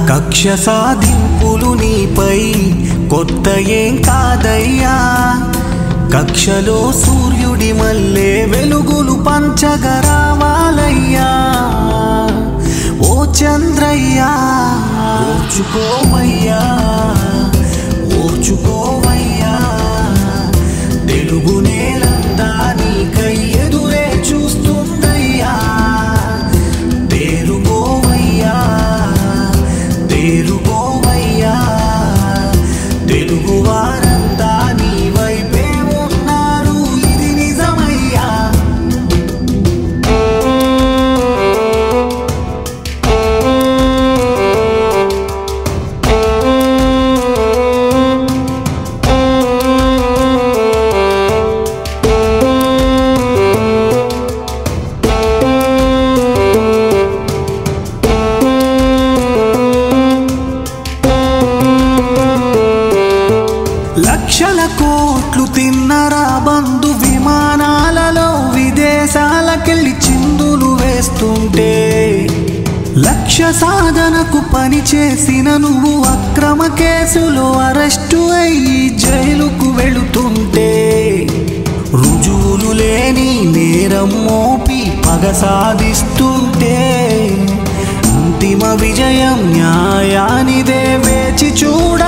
కక్ష సాధింపులు నీపై కొత్త ఏం కాదయ్యా కక్షలో సూర్యుడి మల్లె వెలుగులు పంచగరావాలయ్యా ఓ చంద్రయ్యా ఓర్చుకోవయ్యా ఓర్చుకోవయ్యా తెలుగు నేలంతా నీకై ఎదురే చూస్తుందయ్యా తేరుకోవయ్యా తేరుకోవయ్యా తెలుగు వారంతా నీ వైపే ఉన్నారు ఇది నిజమయ్యా లక్షల కోట్లు తిన్నరా బంధు విమానాలలో విదేశాలకెళ్ళి చిందులు వేస్తుంటే లక్ష్య సాధనకు పని చేసిన నువ్వు అక్రమ కేసులో అరెస్టు అయ్యి జైలుకు వెళుతుంటే రుజువులు లేని నేరం మోపి పగ సాధిస్తుంటే అంతిమ విజయం న్యాయానిదే వేచి చూడ